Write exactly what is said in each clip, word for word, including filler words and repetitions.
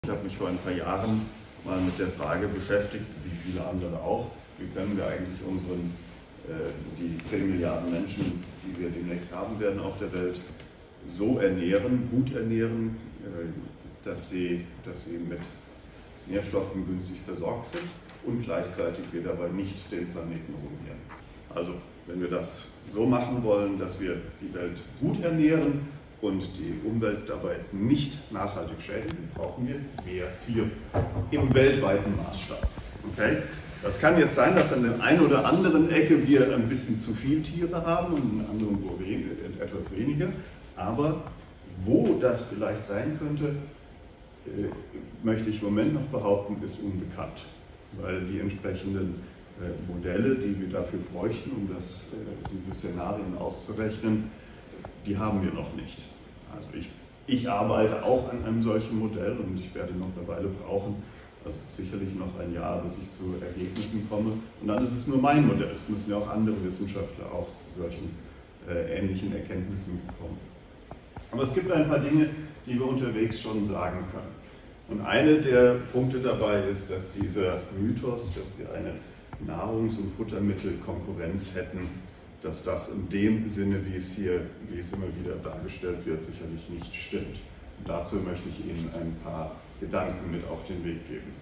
Ich habe mich vor ein paar Jahren mal mit der Frage beschäftigt, wie viele andere auch, wie können wir eigentlich unseren, äh, die zehn Milliarden Menschen, die wir demnächst haben werden auf der Welt, so ernähren, gut ernähren, äh, dass sie, dass sie mit Nährstoffen günstig versorgt sind und gleichzeitig wir dabei nicht den Planeten ruinieren. Also, wenn wir das so machen wollen, dass wir die Welt gut ernähren und die Umwelt dabei nicht nachhaltig schädigen, brauchen wir mehr Tiere im weltweiten Maßstab. Okay? Das kann jetzt sein, dass an der einen oder anderen Ecke wir ein bisschen zu viel Tiere haben und an anderen wo wenig, etwas weniger. Aber wo das vielleicht sein könnte, äh, möchte ich im Moment noch behaupten, ist unbekannt. Weil die entsprechenden äh, Modelle, die wir dafür bräuchten, um das, äh, diese Szenarien auszurechnen, die haben wir noch nicht. Also ich, ich arbeite auch an einem solchen Modell und ich werde noch eine Weile brauchen, also sicherlich noch ein Jahr, bis ich zu Ergebnissen komme. Und dann ist es nur mein Modell. Es müssen ja auch andere Wissenschaftler auch zu solchen äh, ähnlichen Erkenntnissen kommen. Aber es gibt ein paar Dinge, die wir unterwegs schon sagen können. Und einer der Punkte dabei ist, dass dieser Mythos, dass wir eine Nahrungs- und Futtermittelkonkurrenz hätten, dass das in dem Sinne, wie es hier, wie es immer wieder dargestellt wird, sicherlich nicht stimmt. Und dazu möchte ich Ihnen ein paar Gedanken mit auf den Weg geben.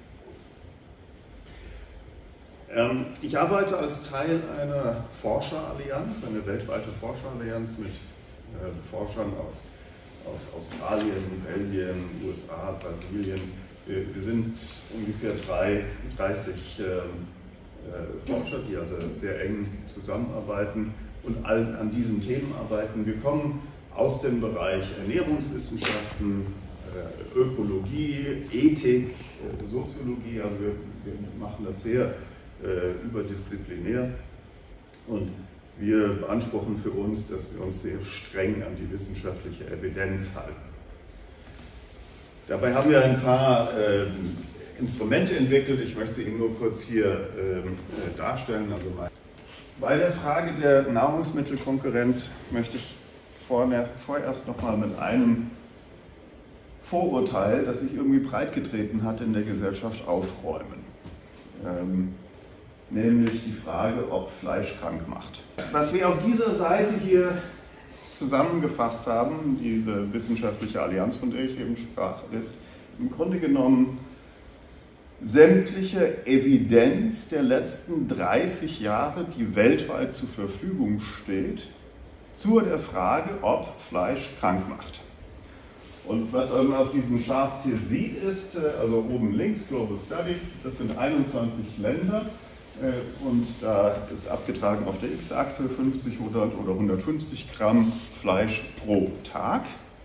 Ähm, ich arbeite als Teil einer Forscherallianz, einer weltweiten Forscherallianz mit äh, Forschern aus, aus Australien, Belgien, U S A, Brasilien. Wir, wir sind ungefähr drei, dreißig ähm, Forscher, die also sehr eng zusammenarbeiten und all an diesen Themen arbeiten. Wir kommen aus dem Bereich Ernährungswissenschaften, Ökologie, Ethik, Soziologie, also wir, wir machen das sehr äh, überdisziplinär und wir beanspruchen für uns, dass wir uns sehr streng an die wissenschaftliche Evidenz halten. Dabei haben wir ein paar äh, Instrumente entwickelt. Ich möchte sie Ihnen nur kurz hier äh, darstellen. Also bei der Frage der Nahrungsmittelkonkurrenz möchte ich vorne, vorerst noch mal mit einem Vorurteil, das sich irgendwie breitgetreten hat in der Gesellschaft, aufräumen. Ähm, nämlich die Frage, ob Fleisch krank macht. Was wir auf dieser Seite hier zusammengefasst haben, diese wissenschaftliche Allianz, von der ich eben sprach, ist im Grunde genommen sämtliche Evidenz der letzten dreißig Jahre, die weltweit zur Verfügung steht, zu der Frage, ob Fleisch krank macht. Und was man auf diesen Charts hier sieht, ist, also oben links, Global Study, das sind einundzwanzig Länder und da ist abgetragen auf der X-Achse fünfzig, hundert oder hundertfünfzig Gramm Fleisch pro Tag,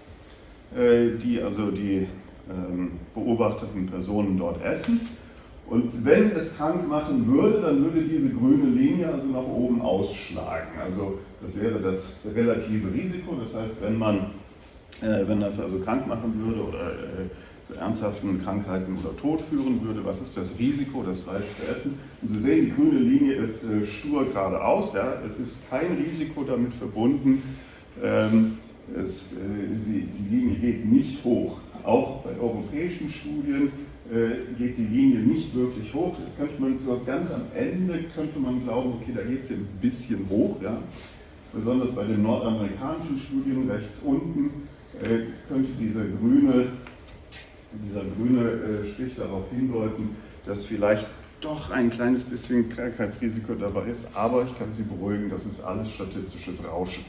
die also die beobachteten Personen dort essen. Und wenn es krank machen würde, dann würde diese grüne Linie also nach oben ausschlagen. Also das wäre das relative Risiko. Das heißt, wenn man, äh, wenn das also krank machen würde oder äh, zu ernsthaften Krankheiten oder Tod führen würde, was ist das Risiko, das Fleisch zu essen? Und Sie sehen, die grüne Linie ist äh, stur geradeaus. Ja? Es ist kein Risiko damit verbunden. Ähm, es, äh, sie, die Linie geht nicht hoch. Auch bei europäischen Studien äh, geht die Linie nicht wirklich hoch. Da könnte man so ganz am Ende könnte man glauben, okay, da geht es ja ein bisschen hoch. Ja? Besonders bei den nordamerikanischen Studien rechts unten äh, könnte dieser grüne, dieser grüne äh, Strich darauf hindeuten, dass vielleicht doch ein kleines bisschen Krankheitsrisiko dabei ist. Aber ich kann Sie beruhigen, das ist alles statistisches Rauschen.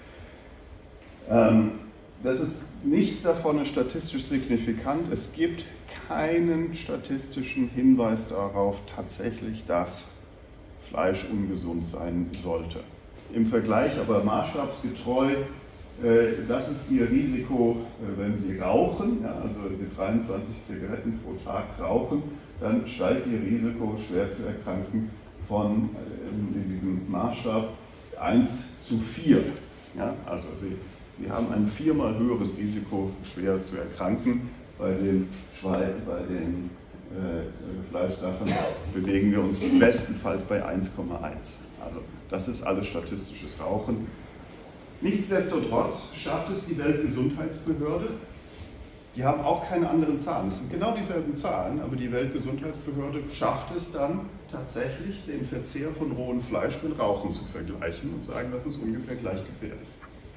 Ähm, Das ist nichts davon ist statistisch signifikant. Es gibt keinen statistischen Hinweis darauf tatsächlich, dass Fleisch ungesund sein sollte. Im Vergleich aber maßstabsgetreu, äh, das ist Ihr Risiko, äh, wenn Sie rauchen, ja, also Sie dreiundzwanzig Zigaretten pro Tag rauchen, dann steigt Ihr Risiko, schwer zu erkranken, von äh, in diesem Maßstab eins zu vier. Ja, also Sie Sie haben ein viermal höheres Risiko, schwer zu erkranken. Bei den, Schwein, bei den äh, Fleischsachen bewegen wir uns bestenfalls bei eins Komma eins. Also das ist alles statistisches Rauchen. Nichtsdestotrotz schafft es die Weltgesundheitsbehörde, Die haben auch keine anderen Zahlen. Es sind genau dieselben Zahlen, aber die Weltgesundheitsbehörde schafft es dann tatsächlich, den Verzehr von rohem Fleisch mit Rauchen zu vergleichen und sagen, das ist ungefähr gleich gefährlich.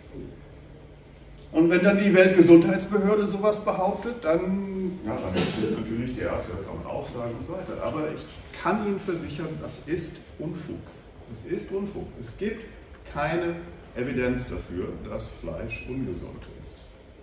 Und wenn dann die Weltgesundheitsbehörde sowas behauptet, dann, ja, dann steht natürlich der Erste, kann man auch sagen und so weiter. Aber ich kann Ihnen versichern, das ist Unfug. Es ist Unfug. Es gibt keine Evidenz dafür, dass Fleisch ungesund ist.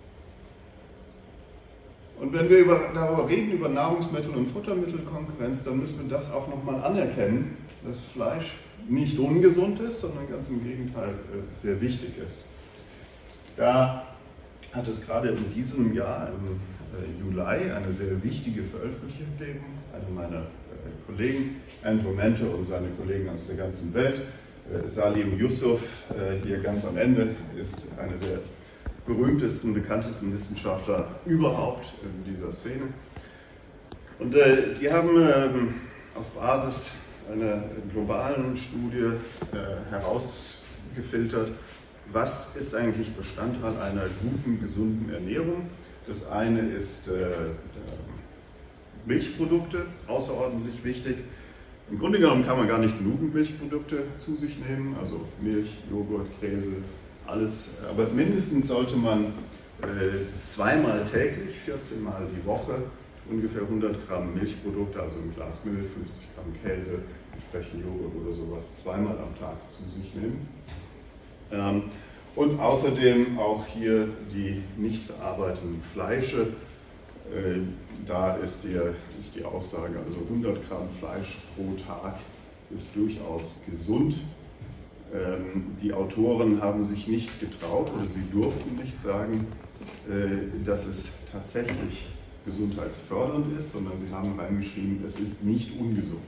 Und wenn wir über, darüber reden, über Nahrungsmittel- und Futtermittelkonkurrenz, dann müssen wir das auch nochmal anerkennen, dass Fleisch nicht ungesund ist, sondern ganz im Gegenteil sehr wichtig ist. Da hat es gerade in diesem Jahr, im Juli, eine sehr wichtige Veröffentlichung gegeben. Einer meiner Kollegen, Andrew Mente und seine Kollegen aus der ganzen Welt, Salim Yusuf, hier ganz am Ende, ist einer der berühmtesten, bekanntesten Wissenschaftler überhaupt in dieser Szene. Und äh, die haben ähm, auf Basis einer globalen Studie äh, herausgefiltert, was ist eigentlich Bestandteil einer guten, gesunden Ernährung. Das eine ist äh, Milchprodukte, außerordentlich wichtig. Im Grunde genommen kann man gar nicht genug Milchprodukte zu sich nehmen, also Milch, Joghurt, Käse, alles, aber mindestens sollte man äh, zweimal täglich, vierzehn Mal die Woche, ungefähr hundert Gramm Milchprodukte, also ein Glas Milch, fünfzig Gramm Käse, entsprechend Joghurt oder sowas, zweimal am Tag zu sich nehmen. Ähm, und außerdem auch hier die nicht verarbeiteten Fleische. Äh, da ist die, ist die Aussage, also hundert Gramm Fleisch pro Tag ist durchaus gesund. Die Autoren haben sich nicht getraut oder sie durften nicht sagen, dass es tatsächlich gesundheitsfördernd ist, sondern sie haben reingeschrieben, es ist nicht ungesund.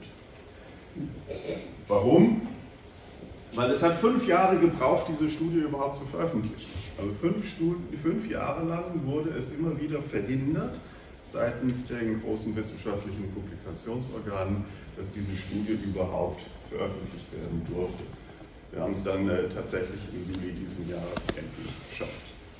Warum? Weil es hat fünf Jahre gebraucht, diese Studie überhaupt zu veröffentlichen. Also fünf, Studien, fünf Jahre lang wurde es immer wieder verhindert, seitens den großen wissenschaftlichen Publikationsorganen, dass diese Studie überhaupt veröffentlicht werden durfte. Wir haben es dann äh, tatsächlich im Juli diesen Jahres endlich geschafft.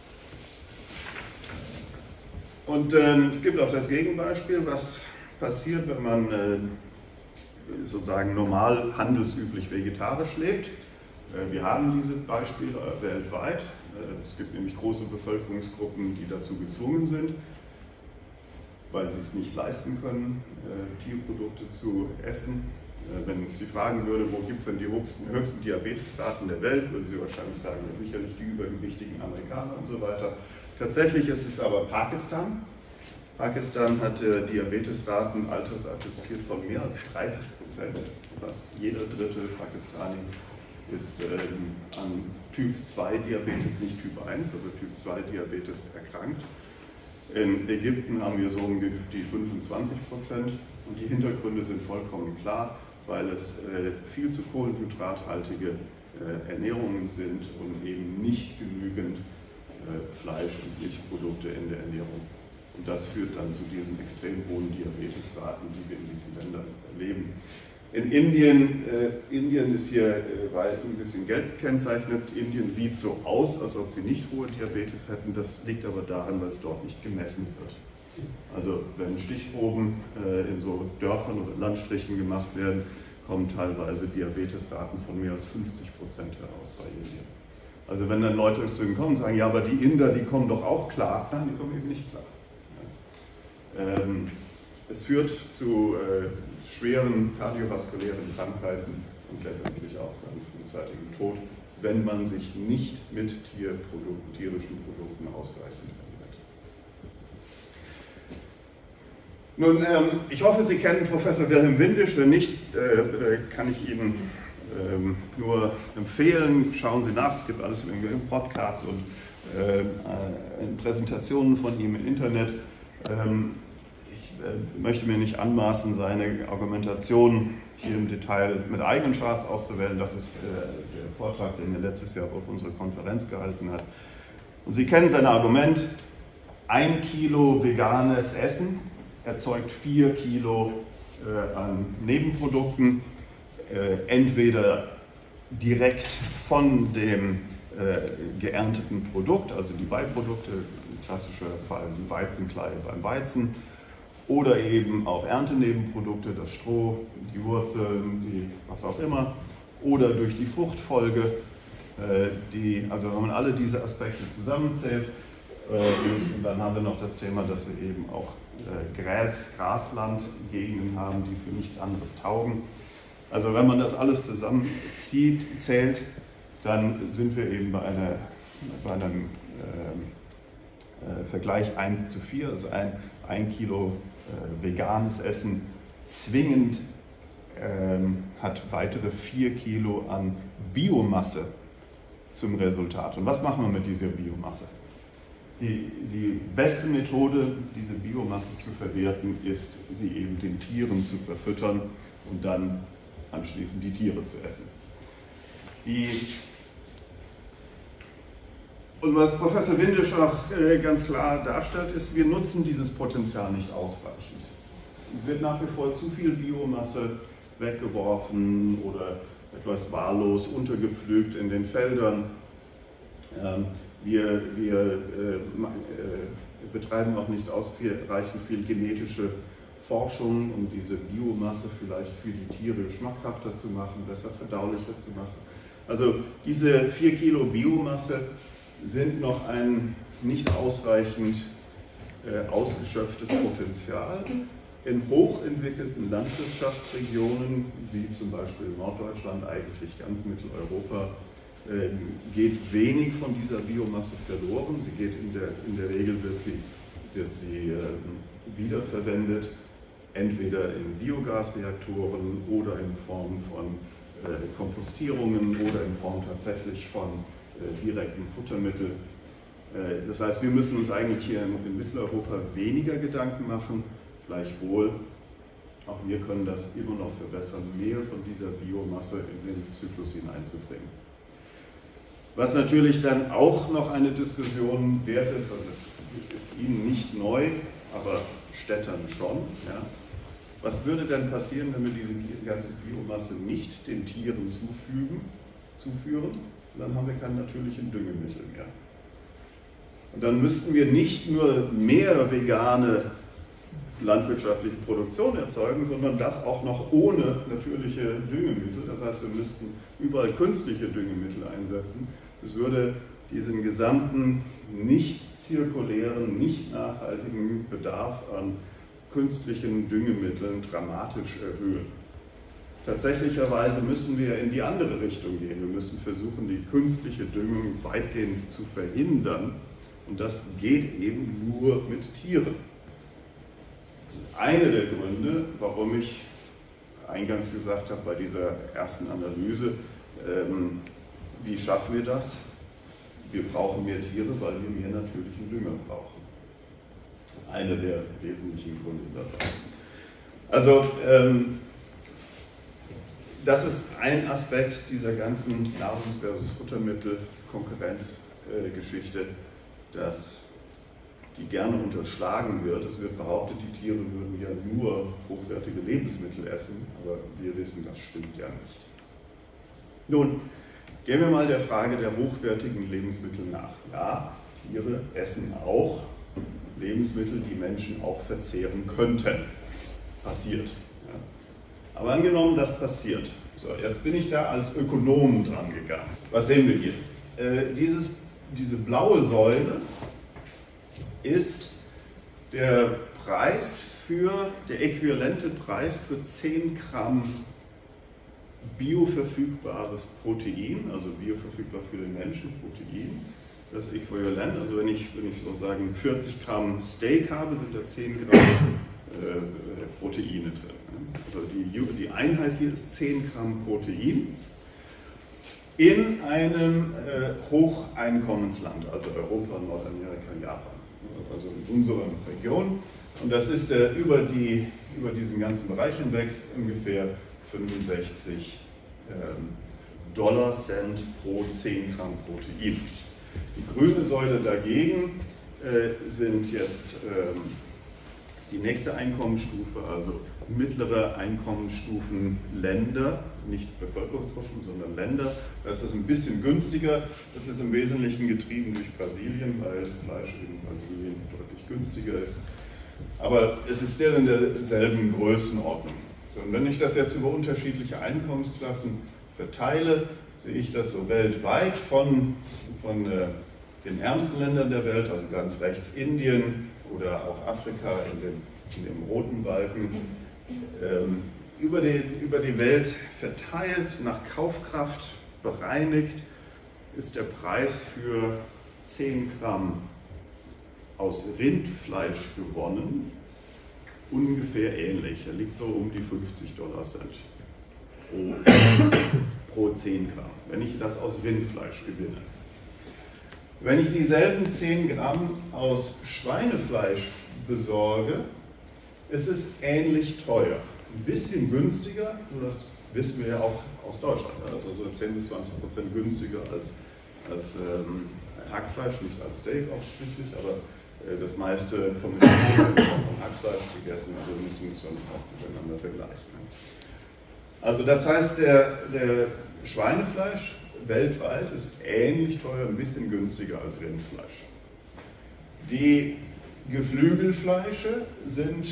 Und ähm, es gibt auch das Gegenbeispiel, was passiert, wenn man äh, sozusagen normal handelsüblich vegetarisch lebt. Äh, wir haben diese Beispiele äh, weltweit. Äh, es gibt nämlich große Bevölkerungsgruppen, die dazu gezwungen sind, weil sie es nicht leisten können, äh, Tierprodukte zu essen. Wenn ich Sie fragen würde, wo gibt es denn die höchsten, höchsten Diabetesraten der Welt, würden Sie wahrscheinlich sagen, ja, sicherlich die übergewichtigen Amerikaner und so weiter. Tatsächlich ist es aber Pakistan. Pakistan hat äh, Diabetesraten altersattestiert von mehr als dreißig Prozent. Fast jeder dritte Pakistani ist äh, an Typ zwei Diabetes, nicht Typ eins, aber Typ zwei Diabetes erkrankt. In Ägypten haben wir so ungefähr die fünfundzwanzig Prozent und die Hintergründe sind vollkommen klar, weil es äh, viel zu kohlenhydrathaltige äh, Ernährungen sind und eben nicht genügend äh, Fleisch- und Milchprodukte in der Ernährung. Und das führt dann zu diesen extrem hohen Diabetesraten, die wir in diesen Ländern erleben. In Indien, äh, Indien ist hier äh, ein bisschen gelb gekennzeichnet. Indien sieht so aus, als ob sie nicht hohe Diabetes hätten. Das liegt aber daran, weil es dort nicht gemessen wird. Also wenn Stichproben äh, in so Dörfern oder Landstrichen gemacht werden, kommen teilweise Diabetesraten von mehr als fünfzig Prozent heraus bei Indien. Also wenn dann Leute zu ihnen kommen und sagen, ja, aber die Inder, die kommen doch auch klar. Nein, die kommen eben nicht klar. Ja. Ähm, es führt zu äh, schweren kardiovaskulären Krankheiten und letztendlich auch zu einem frühzeitigen Tod, wenn man sich nicht mit Tierprodukten, tierischen Produkten ausreichend ernährt. Nun, ähm, ich hoffe, Sie kennen Professor Wilhelm Windisch. Wenn nicht, äh, kann ich Ihnen ähm, nur empfehlen, schauen Sie nach, es gibt alles im Podcast und äh, Präsentationen von ihm im Internet. Ähm, ich äh, möchte mir nicht anmaßen, seine Argumentation hier im Detail mit eigenen Charts auszuwählen. Das ist äh, der Vortrag, den er letztes Jahr auf unserer Konferenz gehalten hat. Und Sie kennen sein Argument, ein Kilo veganes Essen erzeugt vier Kilo äh, an Nebenprodukten, äh, entweder direkt von dem äh, geernteten Produkt, also die Beiprodukte, klassische Fall die Weizenkleie beim Weizen. Oder eben auch Erntenebenprodukte, das Stroh, die Wurzeln, die was auch immer. Oder durch die Fruchtfolge, die, also wenn man alle diese Aspekte zusammenzählt, und dann haben wir noch das Thema, dass wir eben auch Gräs, Graslandgegenden haben, die für nichts anderes taugen. Also wenn man das alles zusammenzieht, zählt, dann sind wir eben bei, einer, bei einem äh, Vergleich eins zu vier, also ein, ein Kilo äh, veganes Essen zwingend ähm, hat weitere vier Kilo an Biomasse zum Resultat. Und was machen wir mit dieser Biomasse? Die, die beste Methode, diese Biomasse zu verwerten, ist, sie eben den Tieren zu verfüttern und dann anschließend die Tiere zu essen. Die, und was Professor Windisch auch äh, ganz klar darstellt, ist, wir nutzen dieses Potenzial nicht ausreichend. Es wird nach wie vor zu viel Biomasse weggeworfen oder etwas wahllos untergepflügt in den Feldern. Ähm, wir wir äh, äh, betreiben auch nicht ausreichend viel genetische Forschung, um diese Biomasse vielleicht für die Tiere schmackhafter zu machen, besser verdaulicher zu machen. Also diese vier Kilo Biomasse sind noch ein nicht ausreichend äh, ausgeschöpftes Potenzial. In hochentwickelten Landwirtschaftsregionen, wie zum Beispiel Norddeutschland, eigentlich ganz Mitteleuropa, äh, geht wenig von dieser Biomasse verloren. Sie geht in der, in der Regel wird sie, wird sie äh, wiederverwendet, entweder in Biogasreaktoren oder in Form von äh, Kompostierungen oder in Form tatsächlich von äh, direkten Futtermitteln. Äh, das heißt, wir müssen uns eigentlich hier in, in Mitteleuropa weniger Gedanken machen. Gleichwohl, auch wir können das immer noch verbessern, mehr von dieser Biomasse in den Zyklus hineinzubringen. Was natürlich dann auch noch eine Diskussion wert ist, und das ist Ihnen nicht neu, aber Städtern schon. Ja. Was würde denn passieren, wenn wir diese ganze Biomasse nicht den Tieren zufügen, zuführen? Dann haben wir kein natürliches Düngemittel mehr. Und dann müssten wir nicht nur mehr vegane landwirtschaftliche Produktion erzeugen, sondern das auch noch ohne natürliche Düngemittel. Das heißt, wir müssten überall künstliche Düngemittel einsetzen. Das würde diesen gesamten nicht zirkulären, nicht nachhaltigen Bedarf an künstlichen Düngemitteln dramatisch erhöhen. Tatsächlicherweise müssen wir in die andere Richtung gehen. Wir müssen versuchen, die künstliche Düngung weitgehend zu verhindern. Und das geht eben nur mit Tieren. Das ist einer der Gründe, warum ich eingangs gesagt habe, bei dieser ersten Analyse, ähm, wie schaffen wir das? Wir brauchen mehr Tiere, weil wir mehr natürlichen Dünger brauchen. Einer der wesentlichen Gründe dabei. Also, ähm, das ist ein Aspekt dieser ganzen Nahrungs- versus Futtermittel-Konkurrenzgeschichte, äh, dass die gerne unterschlagen wird. Es wird behauptet, die Tiere würden ja nur hochwertige Lebensmittel essen, aber wir wissen, das stimmt ja nicht. Nun, gehen wir mal der Frage der hochwertigen Lebensmittel nach. Ja, Tiere essen auch Lebensmittel, die Menschen auch verzehren könnten. Passiert. Ja. Aber angenommen, das passiert. So, jetzt bin ich da als Ökonom dran gegangen. Was sehen wir hier? Äh, dieses, diese blaue Säule ist der Preis für, der äquivalente Preis für zehn Gramm bioverfügbares Protein, also bioverfügbar für den Menschen, Protein, das Äquivalent, also wenn ich, wenn ich sozusagen vierzig Gramm Steak habe, sind da zehn Gramm äh, Proteine drin. Also die, die Einheit hier ist zehn Gramm Protein in einem äh, Hocheinkommensland, also Europa, Nordamerika, Japan. Also in unserer Region. Und das ist äh, über, die, über diesen ganzen Bereich hinweg ungefähr fünfundsechzig ähm, Dollar Cent pro zehn Gramm Protein. Die grüne Säule dagegen äh, sind jetzt ähm, Die nächste Einkommensstufe, also mittlere Einkommensstufenländer, nicht Bevölkerungsgruppen, sondern Länder, da ist das ein bisschen günstiger. Das ist im Wesentlichen getrieben durch Brasilien, weil Fleisch in Brasilien deutlich günstiger ist. Aber es ist der in derselben Größenordnung. So, und wenn ich das jetzt über unterschiedliche Einkommensklassen verteile, sehe ich das so weltweit von, von äh, den ärmsten Ländern der Welt, also ganz rechts Indien oder auch Afrika in dem, in dem roten Balken, ähm, über, die, über die Welt verteilt, nach Kaufkraft bereinigt, ist der Preis für zehn Gramm aus Rindfleisch gewonnen ungefähr ähnlich. Er liegt so um die fünfzig Dollar Cent pro, pro zehn Gramm, wenn ich das aus Rindfleisch gewinne. Wenn ich dieselben zehn Gramm aus Schweinefleisch besorge, ist es ähnlich teuer. Ein bisschen günstiger, nur das wissen wir ja auch aus Deutschland, also so zehn bis zwanzig Prozent günstiger als, als ähm, Hackfleisch, nicht als Steak offensichtlich, aber äh, das meiste vom Hackfleisch gegessen, also müssen wir es schon auch miteinander vergleichen. Also das heißt, der, der Schweinefleisch weltweit ist ähnlich teuer, ein bisschen günstiger als Rindfleisch. Die Geflügelfleische sind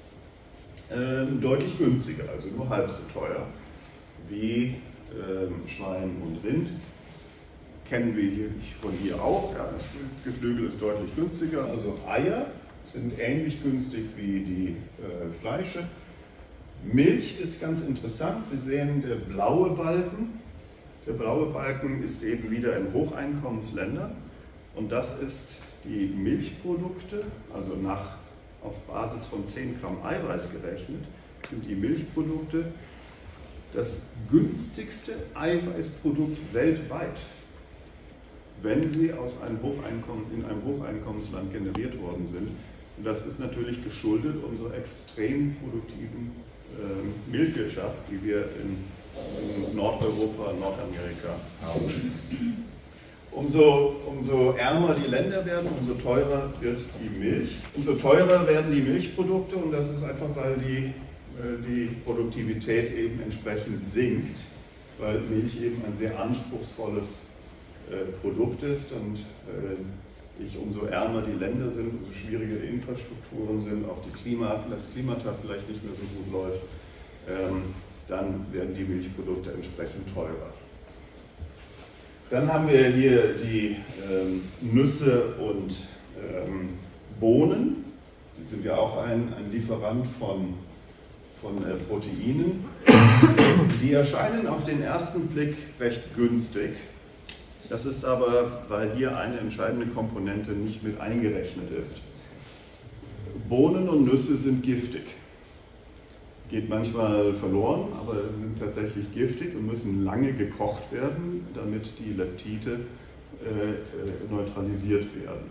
äh, deutlich günstiger, also nur halb so teuer wie äh, Schwein und Rind. Kennen wir hier, von hier auch. Ja, das Geflügel ist deutlich günstiger. Also Eier sind ähnlich günstig wie die äh, Fleische. Milch ist ganz interessant. Sie sehen, der blaue Balken. Der blaue Balken ist eben wieder in Hocheinkommensländern. Und das ist die Milchprodukte, also nach, auf Basis von zehn Gramm Eiweiß gerechnet, sind die Milchprodukte das günstigste Eiweißprodukt weltweit, wenn sie aus einem Hocheinkommen, in einem Hocheinkommensland generiert worden sind. Und das ist natürlich geschuldet unserer extrem produktiven äh, Milchwirtschaft, die wir in, in Nordeuropa und Nordamerika haben. Umso, umso ärmer die Länder werden, umso teurer wird die Milch. Umso teurer werden die Milchprodukte, und das ist einfach, weil die, äh, die Produktivität eben entsprechend sinkt, weil Milch eben ein sehr anspruchsvolles Produkt ist, und äh, ich, umso ärmer die Länder sind, umso schwieriger die Infrastrukturen sind, auch die Klima, das Klimata vielleicht nicht mehr so gut läuft, ähm, dann werden die Milchprodukte entsprechend teurer. Dann haben wir hier die ähm, Nüsse und ähm, Bohnen. Die sind ja auch ein, ein Lieferant von, von äh, Proteinen. Die erscheinen auf den ersten Blick recht günstig. Das ist aber, weil hier eine entscheidende Komponente nicht mit eingerechnet ist. Bohnen und Nüsse sind giftig. Geht manchmal verloren, aber sind tatsächlich giftig und müssen lange gekocht werden, damit die Leptide äh, neutralisiert werden.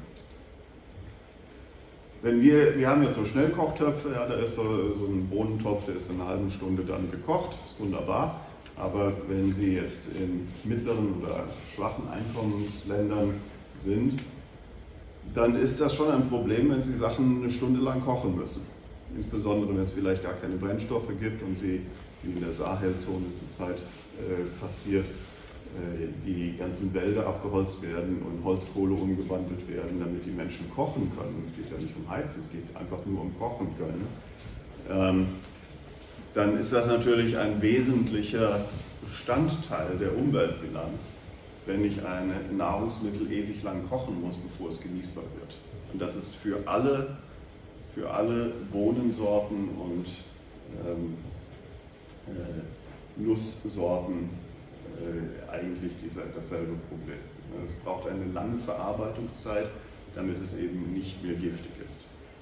Wenn wir, wir haben jetzt so Schnellkochtöpfe, ja, da ist so, so ein Bohnentopf, der ist in einer halben Stunde dann gekocht, ist wunderbar. Aber wenn Sie jetzt in mittleren oder schwachen Einkommensländern sind, dann ist das schon ein Problem, wenn Sie Sachen eine Stunde lang kochen müssen. Insbesondere, wenn es vielleicht gar keine Brennstoffe gibt und Sie, wie in der Sahelzone zurzeit äh, passiert, äh, die ganzen Wälder abgeholzt werden und Holzkohle umgewandelt werden, damit die Menschen kochen können. Es geht ja nicht um Heizen, es geht einfach nur um Kochen können. Ähm, dann ist das natürlich ein wesentlicher Bestandteil der Umweltbilanz, wenn ich ein Nahrungsmittel ewig lang kochen muss, bevor es genießbar wird. Und das ist für alle, für alle Bohnensorten und ähm, äh, Nusssorten äh, eigentlich dieser, dasselbe Problem. Es braucht eine lange Verarbeitungszeit, damit es eben nicht mehr giftig ist.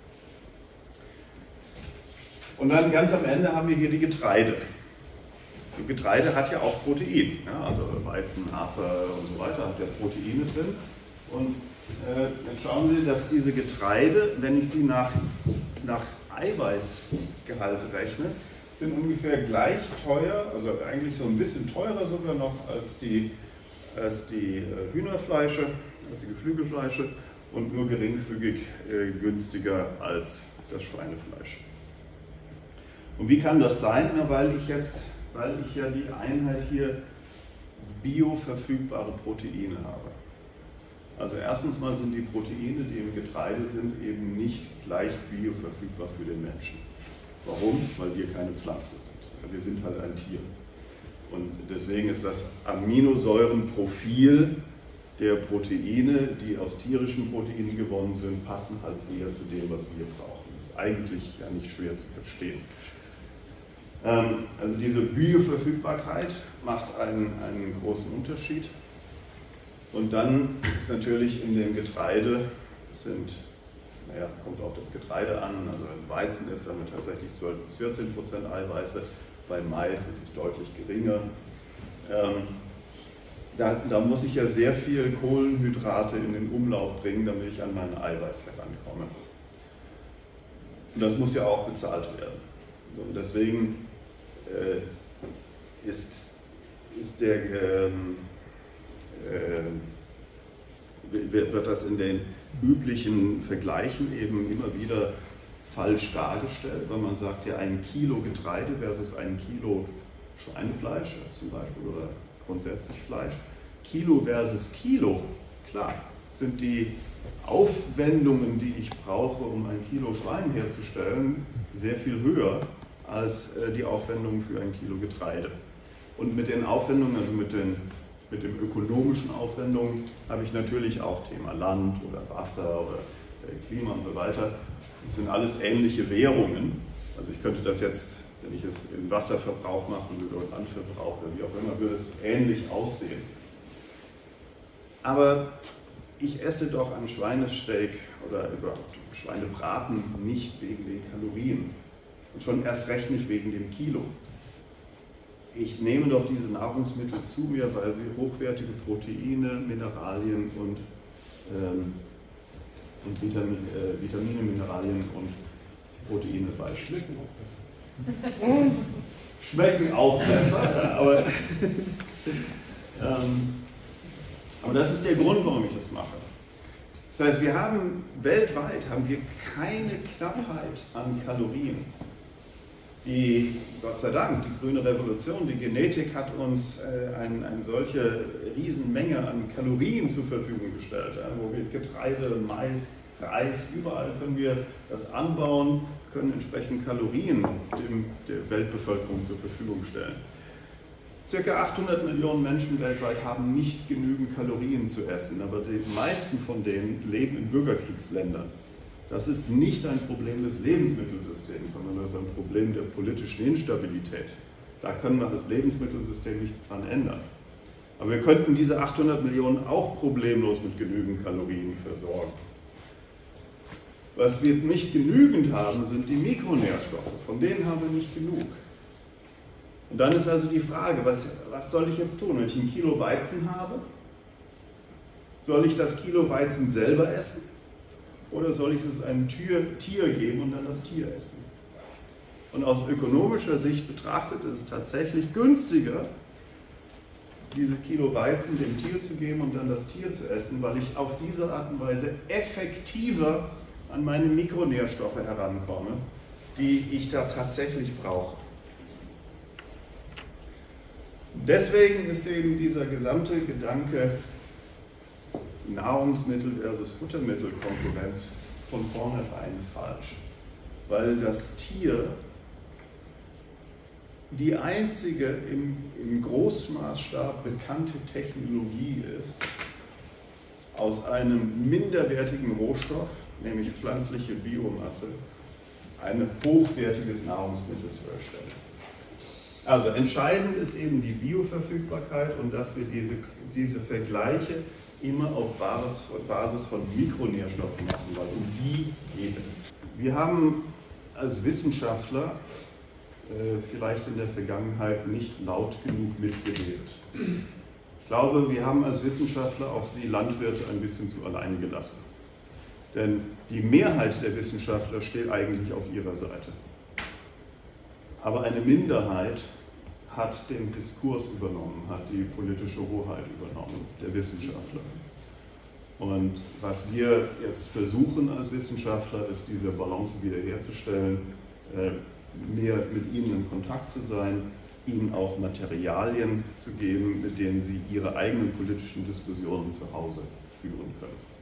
Und dann ganz am Ende haben wir hier die Getreide. Die Getreide hat ja auch Protein, ja, also Weizen, Hafer und so weiter hat ja Proteine drin. Und äh, jetzt schauen wir, dass diese Getreide, wenn ich sie nach, nach Eiweißgehalt rechne, sind ungefähr gleich teuer, also eigentlich so ein bisschen teurer sogar noch als die, als die äh, Hühnerfleische, als die Geflügelfleische, und nur geringfügig äh, günstiger als das Schweinefleisch. Und wie kann das sein? Na, weil ich jetzt, weil ich ja die Einheit hier bioverfügbare Proteine habe. Also erstens mal sind die Proteine, die im Getreide sind, eben nicht gleich bioverfügbar für den Menschen. Warum? Weil wir keine Pflanze sind. Wir sind halt ein Tier. Und deswegen ist das Aminosäurenprofil der Proteine, die aus tierischen Proteinen gewonnen sind, passen halt eher zu dem, was wir brauchen. Das ist eigentlich ja nicht schwer zu verstehen. Ähm, also diese Bioverfügbarkeit macht einen, einen großen Unterschied. Und dann ist natürlich in dem Getreide, sind, naja, kommt auch das Getreide an, also wenn es Weizen ist, haben wir tatsächlich zwölf bis vierzehn Prozent Eiweiße, bei Mais ist es deutlich geringer. Ähm, da, da muss ich ja sehr viel Kohlenhydrate in den Umlauf bringen, damit ich an meine Eiweiß herankomme. Und das muss ja auch bezahlt werden. Und deswegen äh, ist, ist der... Ähm, wird das in den üblichen Vergleichen eben immer wieder falsch dargestellt, weil man sagt, ja, ein Kilo Getreide versus ein Kilo Schweinefleisch zum Beispiel oder grundsätzlich Fleisch. Kilo versus Kilo, klar, sind die Aufwendungen, die ich brauche, um ein Kilo Schwein herzustellen, sehr viel höher als die Aufwendungen für ein Kilo Getreide. Und mit den Aufwendungen, also mit den Mit den ökonomischen Aufwendungen habe ich natürlich auch Thema Land oder Wasser oder Klima und so weiter. Das sind alles ähnliche Währungen. Also ich könnte das jetzt, wenn ich es in Wasserverbrauch machen würde oder Landverbrauch oder wie auch immer, würde es ähnlich aussehen. Aber ich esse doch ein Schweinesteak oder überhaupt Schweinebraten nicht wegen den Kalorien und schon erst recht nicht wegen dem Kilo. Ich nehme doch diese Nahrungsmittel zu mir, weil sie hochwertige Proteine, Mineralien und, ähm, und Vitamin, äh, Vitamine, Mineralien und Proteine beispielen. Schmecken auch besser. Schmecken auch besser, ja, aber, ähm, aber das ist der Grund, warum ich das mache. Das heißt, wir haben weltweit haben wir keine Knappheit an Kalorien. Die, Gott sei Dank, die grüne Revolution, die Genetik hat uns äh, ein, eine solche Riesenmenge an Kalorien zur Verfügung gestellt, ja, wo wir Getreide, Mais, Reis, überall können wir das anbauen, können entsprechend Kalorien dem, der Weltbevölkerung zur Verfügung stellen. Circa achthundert Millionen Menschen weltweit haben nicht genügend Kalorien zu essen, aber die meisten von denen leben in Bürgerkriegsländern. Das ist nicht ein Problem des Lebensmittelsystems, sondern das ist ein Problem der politischen Instabilität. Da können wir das Lebensmittelsystem nichts dran ändern. Aber wir könnten diese achthundert Millionen auch problemlos mit genügend Kalorien versorgen. Was wir nicht genügend haben, sind die Mikronährstoffe. Von denen haben wir nicht genug. Und dann ist also die Frage, was, was soll ich jetzt tun? Wenn ich ein Kilo Weizen habe, soll ich das Kilo Weizen selber essen? Oder soll ich es einem Tier, Tier geben und dann das Tier essen? Und aus ökonomischer Sicht betrachtet ist es tatsächlich günstiger, dieses Kilo Weizen dem Tier zu geben und dann das Tier zu essen, weil ich auf diese Art und Weise effektiver an meine Mikronährstoffe herankomme, die ich da tatsächlich brauche. Deswegen ist eben dieser gesamte Gedanke Nahrungsmittel versus Futtermittelkonkurrenz von vornherein falsch, weil das Tier die einzige im, im Großmaßstab bekannte Technologie ist, aus einem minderwertigen Rohstoff, nämlich pflanzliche Biomasse, ein hochwertiges Nahrungsmittel zu erstellen. Also entscheidend ist eben die Bioverfügbarkeit und dass wir diese, diese Vergleiche immer auf Basis, Basis von Mikronährstoffen machen, weil um die geht es. Wir haben als Wissenschaftler äh, vielleicht in der Vergangenheit nicht laut genug mitgeredet. Ich glaube, wir haben als Wissenschaftler auch Sie Landwirte ein bisschen zu alleine gelassen. Denn die Mehrheit der Wissenschaftler steht eigentlich auf ihrer Seite. Aber eine Minderheit hat den Diskurs übernommen, hat die politische Hoheit übernommen, der Wissenschaftler. Und was wir jetzt versuchen als Wissenschaftler, ist diese Balance wiederherzustellen, mehr mit ihnen in Kontakt zu sein, ihnen auch Materialien zu geben, mit denen sie ihre eigenen politischen Diskussionen zu Hause führen können.